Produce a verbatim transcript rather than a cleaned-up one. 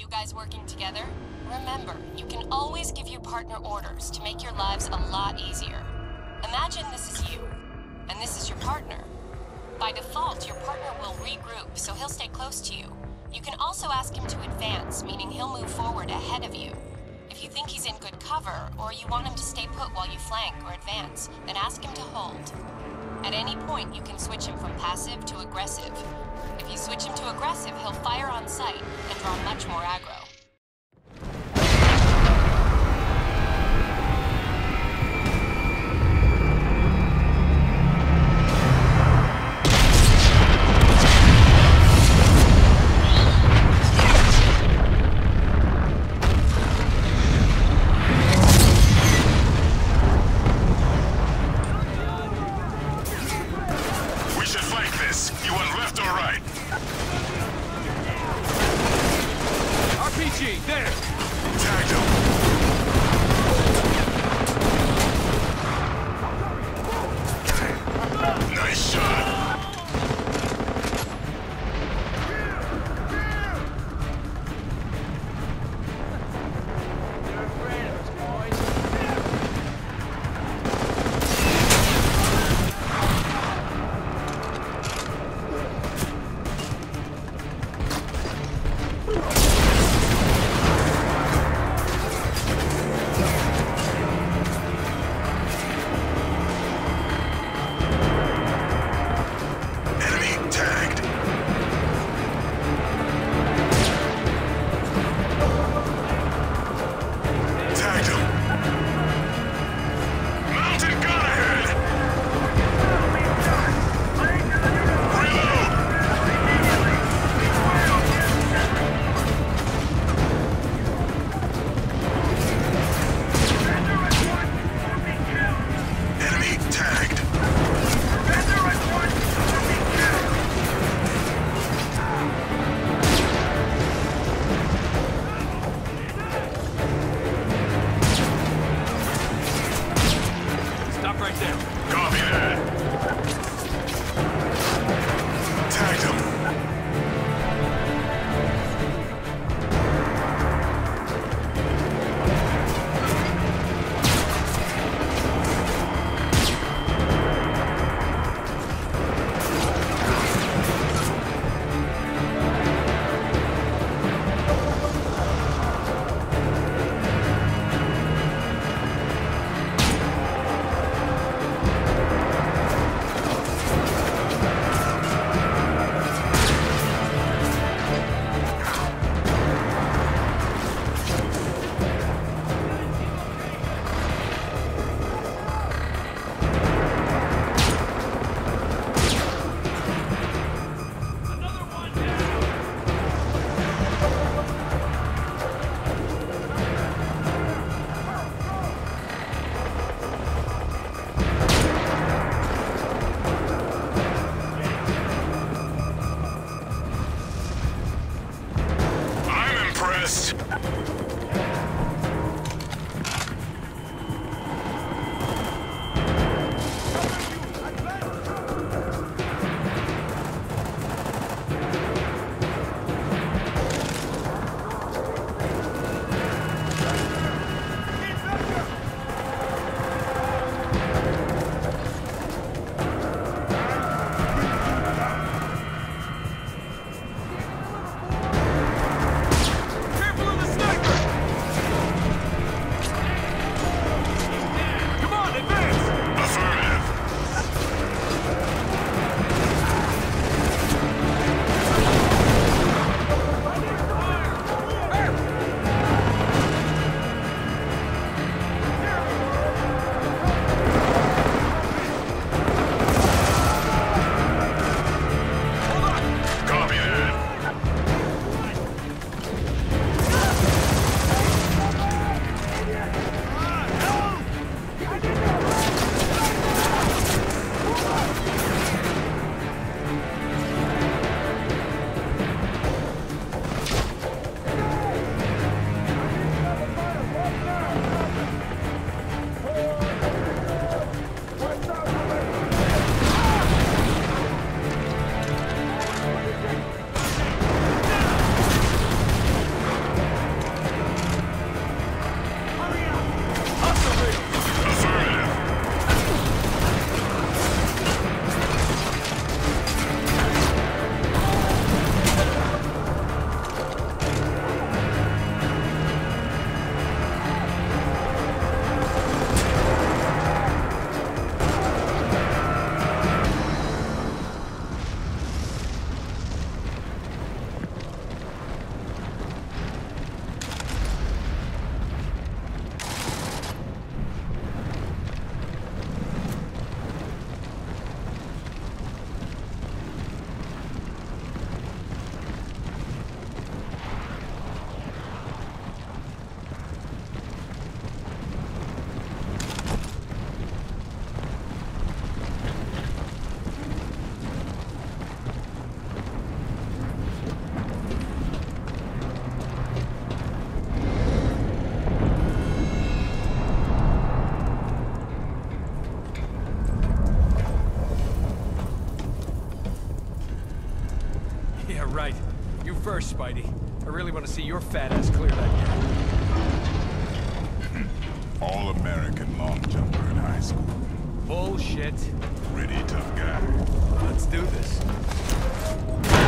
you guys working together? Remember, you can always give your partner orders to make your lives a lot easier. Imagine this is you, and this is your partner. By default, your partner will regroup, so he'll stay close to you. You can also ask him to advance, meaning he'll move forward ahead of you. If you think he's in good cover, or you want him to stay put while you flank or advance, then ask him to hold. At any point, you can switch him from passive to aggressive. If you switch him to aggressive, he'll fire on sight and draw much more aggro. Right. You first, Spidey. I really want to see your fat ass clear that gap. All-American long jumper in high school. Bullshit. Pretty tough guy. Let's do this.